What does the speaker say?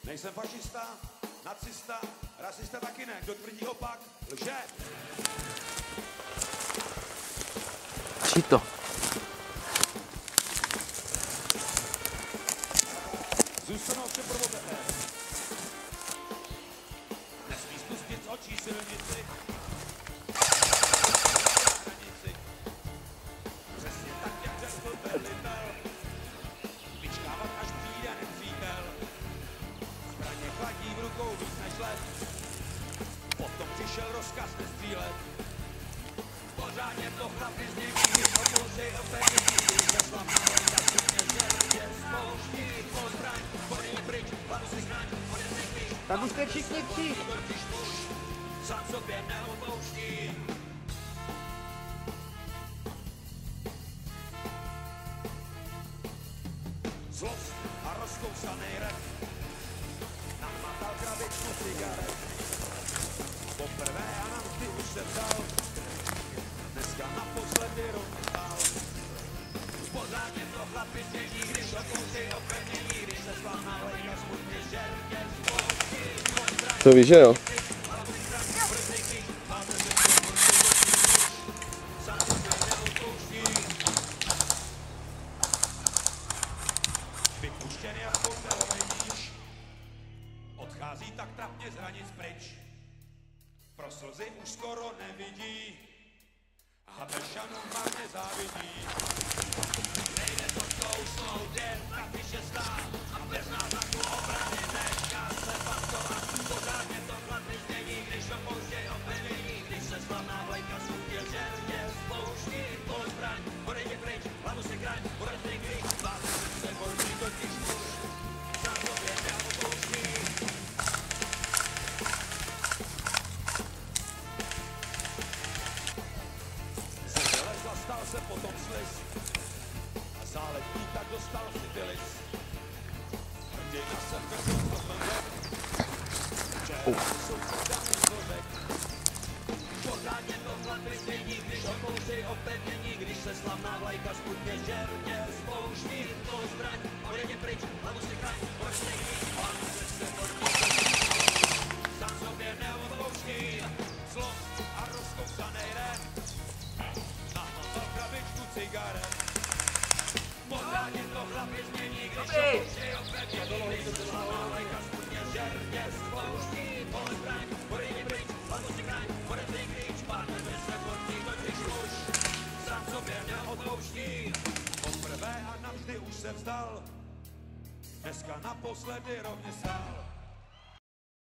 Nejsem fašista, nacista, rasista taky ne. Kdo tvrdí opak, lže. Čito. Zůstanou vše prvobeté. Nesmí spustit z očí silnici. Hranici. Přesně tak, jak řekl velitel. Vyčkávat, až přijde nepřítel. Zbraně chladí v rukou víc než let. Potom přišel rozkaz nestřílet. Pořádně to chlapi z nich, když opouštěj opět se slavná lejka, včetně žertě, spouští, pozbraň, podej pryč, hlavu si chraň, odeznej klíč. Tak už jste všichni tři. Totiž muž sám sobě neopouští. Zlost a rozkousaný rep nahmatal krabičku cigaret. Poprvé a navždy už se vzal, dneska naposledy rozstál. Pořádně to chlapi změní, když opouštěj opevnění, když se slavná lejka smutně žertě spouští. To víš, že jo? Vypuštěn jak kouzelové níž, odchází tak trapně z hranic pryč. Pro slzy už skoro nevidí, Haberšanům marně závidí. Nejde to zkousnout, jen tak vyše stát, a bez náznaku obrany nechá se paskovat. Pořádně to chlapi změní, když opouštěj opevnění, když se slavná vlajka smutně žertě spouští. Pole zbraň, odejdi pryč, hlavu si chraň, odeznej klíč, vážně se bojí totiž muž, sám sobě neopouští. Ze železa stal se potom sliz a záletník tak dostal syfilis. Hrdina se vrchl do mluvek, včera jsou předány zložek. Pořádně to chlapi změní, když opouštěj opevnění, když se slavná vlajka smutně žertě spouští. To zbraň, odejdi pryč, hlavu si chraň, odeznej klíč, hlavu se podívej. Sám sobě neopouští, zlost a rozkousanej rep nahmatal krabičku cigaret. Pořádně to chlapi změní, když opouštěj opevnění, když se slavná vlajka smutně žertě spouští. Pole zbraň, odejdi pryč, hlavu si chraň, odeznej klíč, páneme se portí totiž muž, sám sobě neopouští. Poprvé a navždy už se vzdal, dneska naposledy rovně stál.